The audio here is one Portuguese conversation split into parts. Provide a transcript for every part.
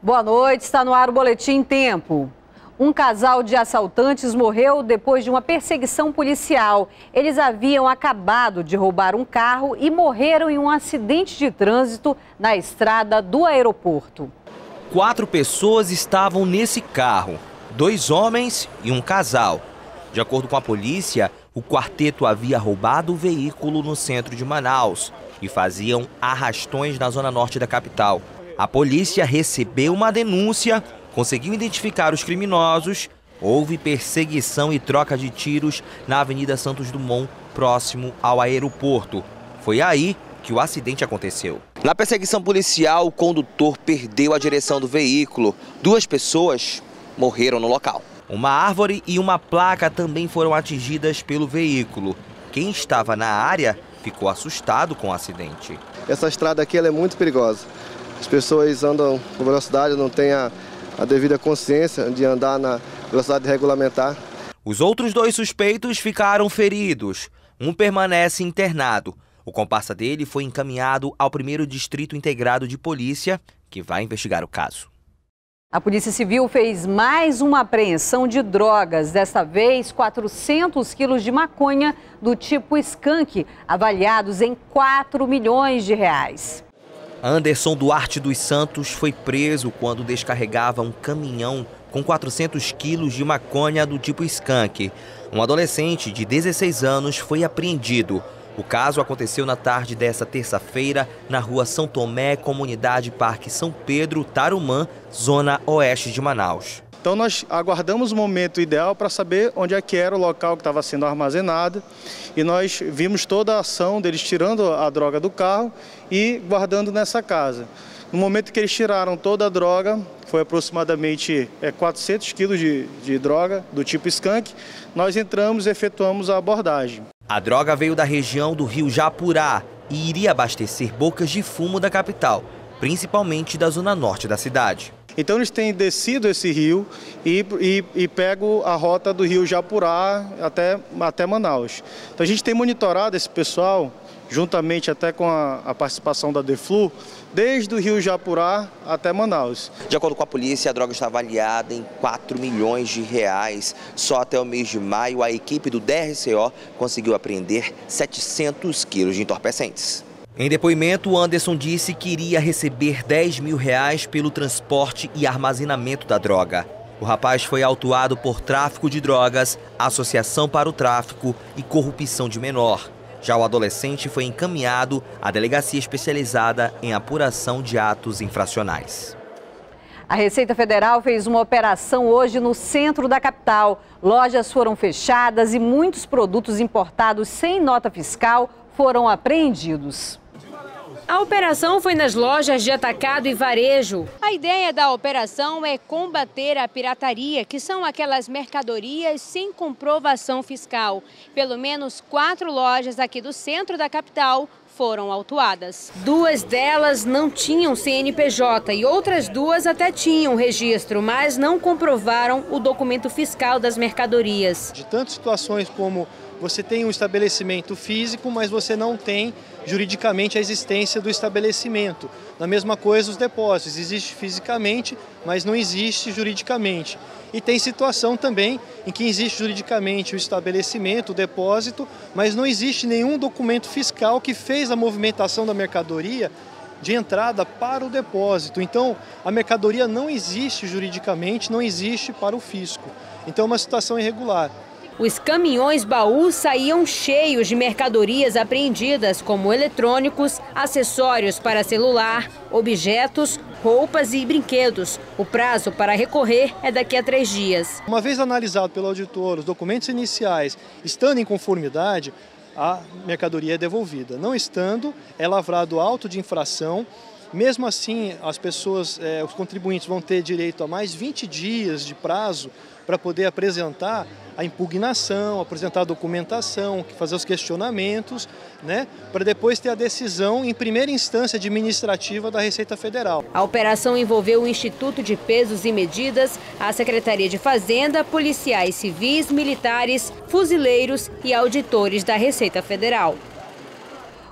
Boa noite, está no ar o Boletim Tempo. Um casal de assaltantes morreu depois de uma perseguição policial. Eles haviam acabado de roubar um carro e morreram em um acidente de trânsito na estrada do aeroporto. 4 pessoas estavam nesse carro, 2 homens e um casal. De acordo com a polícia, o quarteto havia roubado o veículo no centro de Manaus e faziam arrastões na zona norte da capital. A polícia recebeu uma denúncia, conseguiu identificar os criminosos, houve perseguição e troca de tiros na Avenida Santos Dumont, próximo ao aeroporto. Foi aí que o acidente aconteceu. Na perseguição policial, o condutor perdeu a direção do veículo. 2 pessoas morreram no local. Uma árvore e uma placa também foram atingidas pelo veículo. Quem estava na área ficou assustado com o acidente. Essa estrada aqui ela é muito perigosa. As pessoas andam com velocidade, não têm a devida consciência de andar na velocidade regulamentar. Os outros 2 suspeitos ficaram feridos. Um permanece internado. O comparsa dele foi encaminhado ao 1º Distrito Integrado de Polícia, que vai investigar o caso. A Polícia Civil fez mais uma apreensão de drogas, desta vez 400 quilos de maconha do tipo skunk, avaliados em 4 milhões de reais. Anderson Duarte dos Santos foi preso quando descarregava um caminhão com 400 quilos de maconha do tipo skunk. Um adolescente de 16 anos foi apreendido. O caso aconteceu na tarde desta terça-feira na rua São Tomé, comunidade Parque São Pedro, Tarumã, zona oeste de Manaus. Então nós aguardamos o momento ideal para saber onde é que era o local que estava sendo armazenado e nós vimos toda a ação deles tirando a droga do carro e guardando nessa casa. No momento que eles tiraram toda a droga, foi aproximadamente 400 quilos de droga do tipo skunk, nós entramos e efetuamos a abordagem. A droga veio da região do rio Japurá e iria abastecer bocas de fumo da capital, principalmente da zona norte da cidade. Então eles têm descido esse rio e pego a rota do rio Japurá até Manaus. Então a gente tem monitorado esse pessoal, juntamente até com a participação da DEFLU, desde o rio Japurá até Manaus. De acordo com a polícia, a droga está avaliada em 4 milhões de reais. Só até o mês de maio, a equipe do DRCO conseguiu apreender 700 quilos de entorpecentes. Em depoimento, Anderson disse que iria receber 10 mil reais pelo transporte e armazenamento da droga. O rapaz foi autuado por tráfico de drogas, associação para o tráfico e corrupção de menor. Já o adolescente foi encaminhado à delegacia especializada em apuração de atos infracionais. A Receita Federal fez uma operação hoje no centro da capital. Lojas foram fechadas e muitos produtos importados sem nota fiscal foram apreendidos. A operação foi nas lojas de atacado e varejo. A ideia da operação é combater a pirataria, que são aquelas mercadorias sem comprovação fiscal. Pelo menos 4 lojas aqui do centro da capital foram autuadas. 2 delas não tinham CNPJ e outras 2 até tinham registro, mas não comprovaram o documento fiscal das mercadorias. De tantas situações como você tem um estabelecimento físico, mas você não tem juridicamente a existência do estabelecimento. Na mesma coisa os depósitos, existe fisicamente, mas não existe juridicamente. E tem situação também em que existe juridicamente o estabelecimento, o depósito, mas não existe nenhum documento fiscal que fez a movimentação da mercadoria de entrada para o depósito. Então, a mercadoria não existe juridicamente, não existe para o fisco. Então, é uma situação irregular. Os caminhões baú saíam cheios de mercadorias apreendidas, como eletrônicos, acessórios para celular, objetos, roupas e brinquedos. O prazo para recorrer é daqui a 3 dias. Uma vez analisado pelo auditor os documentos iniciais, estando em conformidade, a mercadoria é devolvida. Não estando, é lavrado auto de infração. Mesmo assim, as pessoas, os contribuintes vão ter direito a mais 20 dias de prazo para poder apresentar a impugnação, apresentar a documentação, fazer os questionamentos, né, para depois ter a decisão em primeira instância administrativa da Receita Federal. A operação envolveu o Instituto de Pesos e Medidas, a Secretaria de Fazenda, policiais civis, militares, fuzileiros e auditores da Receita Federal.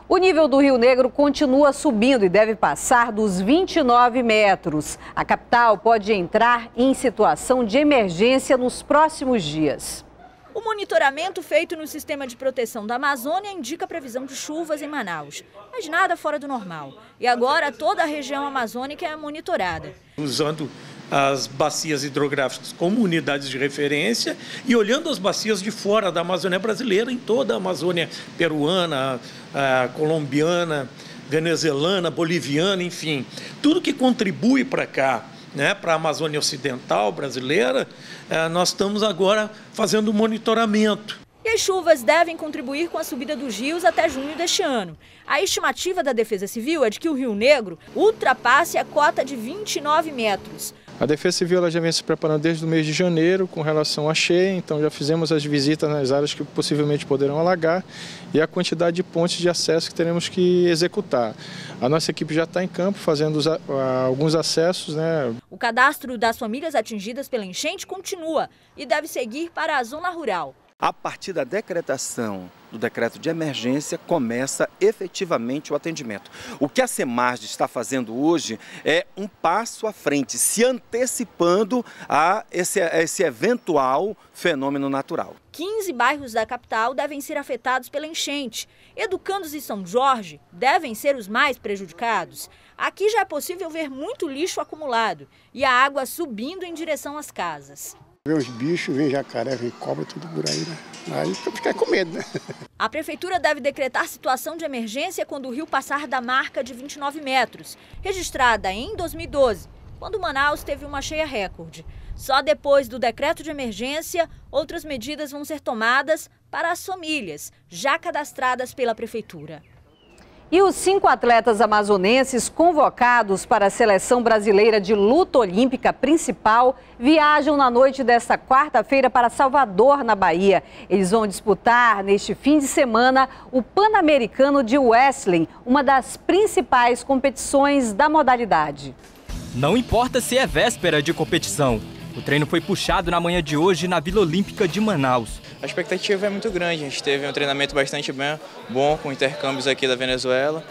O nível do Rio Negro continua subindo e deve passar dos 29 metros. A capital pode entrar em situação de emergência nos próximos dias. O monitoramento feito no Sistema de Proteção da Amazônia indica a previsão de chuvas em Manaus, mas nada fora do normal. E agora toda a região amazônica é monitorada. Usando as bacias hidrográficas como unidades de referência e olhando as bacias de fora da Amazônia brasileira, em toda a Amazônia peruana, colombiana, venezuelana, boliviana, enfim. Tudo que contribui para cá, né, para a Amazônia Ocidental brasileira, nós estamos agora fazendo monitoramento. E as chuvas devem contribuir com a subida dos rios até junho deste ano. A estimativa da Defesa Civil é de que o Rio Negro ultrapasse a cota de 29 metros. A Defesa Civil ela já vem se preparando desde o mês de janeiro com relação à cheia, então já fizemos as visitas nas áreas que possivelmente poderão alagar e a quantidade de pontes de acesso que teremos que executar. A nossa equipe já está em campo fazendo alguns acessos, né? O cadastro das famílias atingidas pela enchente continua e deve seguir para a zona rural. A partir da decretação do decreto de emergência, começa efetivamente o atendimento. O que a Semarge está fazendo hoje é um passo à frente, se antecipando a esse eventual fenômeno natural. 15 bairros da capital devem ser afetados pela enchente. Educandos e São Jorge devem ser os mais prejudicados. Aqui já é possível ver muito lixo acumulado e a água subindo em direção às casas. Vem os bichos, vem jacaré, vem cobra, tudo por aí, né? Aí fica com medo, né? A prefeitura deve decretar situação de emergência quando o rio passar da marca de 29 metros, registrada em 2012, quando Manaus teve uma cheia recorde. Só depois do decreto de emergência, outras medidas vão ser tomadas para as famílias, já cadastradas pela prefeitura. E os 5 atletas amazonenses convocados para a Seleção Brasileira de Luta Olímpica Principal viajam na noite desta quarta-feira para Salvador, na Bahia. Eles vão disputar neste fim de semana o Pan-Americano de Wrestling, uma das principais competições da modalidade. Não importa se é véspera de competição. O treino foi puxado na manhã de hoje na Vila Olímpica de Manaus. A expectativa é muito grande, a gente teve um treinamento bastante bom, com intercâmbios aqui da Venezuela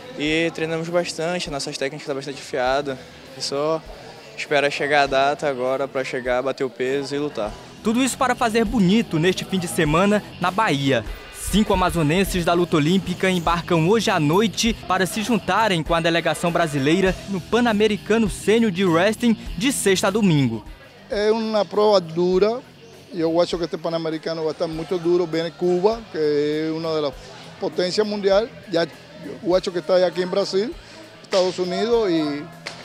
e treinamos bastante, nossas técnicas estão bastante afiadas. Só espera chegar a data agora para chegar, bater o peso e lutar. Tudo isso para fazer bonito neste fim de semana na Bahia. 5 amazonenses da luta olímpica embarcam hoje à noite para se juntarem com a delegação brasileira no Pan-Americano Sênior de Wrestling de sexta a domingo. É uma prova dura. Eu acho que este Pan-Americano vai estar muito duro. Vem Cuba, que é uma das potências mundiais. Eu acho que está aqui em Brasil, Estados Unidos, e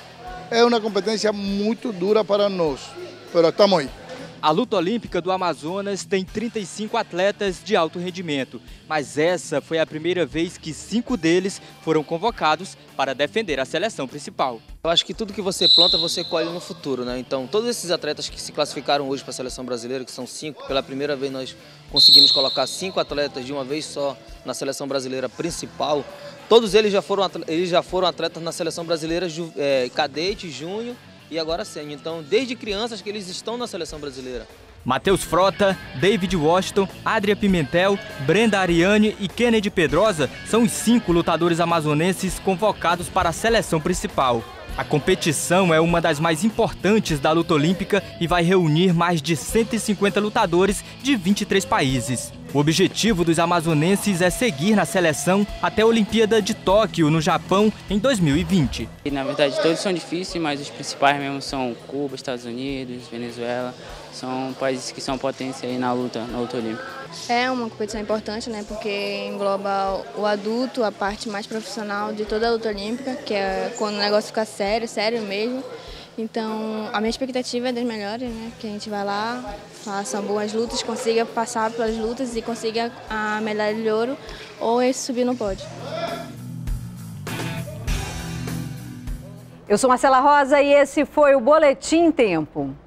é uma competência muito dura para nós. Mas estamos aí. A luta olímpica do Amazonas tem 35 atletas de alto rendimento, mas essa foi a primeira vez que 5 deles foram convocados para defender a seleção principal. Eu acho que tudo que você planta, você colhe no futuro, né? Então, todos esses atletas que se classificaram hoje para a seleção brasileira, que são 5, pela primeira vez nós conseguimos colocar 5 atletas de uma vez só na seleção brasileira principal. Todos eles já foram atletas na seleção brasileira cadete, júnior e agora sênior. Então, desde crianças que eles estão na seleção brasileira. Matheus Frota, David Washington, Adria Pimentel, Brenda Ariane e Kennedy Pedrosa são os 5 lutadores amazonenses convocados para a seleção principal. A competição é uma das mais importantes da luta olímpica e vai reunir mais de 150 lutadores de 23 países. O objetivo dos amazonenses é seguir na seleção até a Olimpíada de Tóquio, no Japão, em 2020. Na verdade, todos são difíceis, mas os principais mesmo são Cuba, Estados Unidos, Venezuela. São países que são potência aí na luta olímpica. É uma competição importante, né? Porque engloba o adulto, a parte mais profissional de toda a luta olímpica, que é quando o negócio fica sério mesmo. Então, a minha expectativa é das melhores, né? Que a gente vai lá, faça boas lutas, consiga passar pelas lutas e consiga a medalha de ouro ou esse subir no pódio. Eu sou Marcela Rosa e esse foi o Boletim Tempo.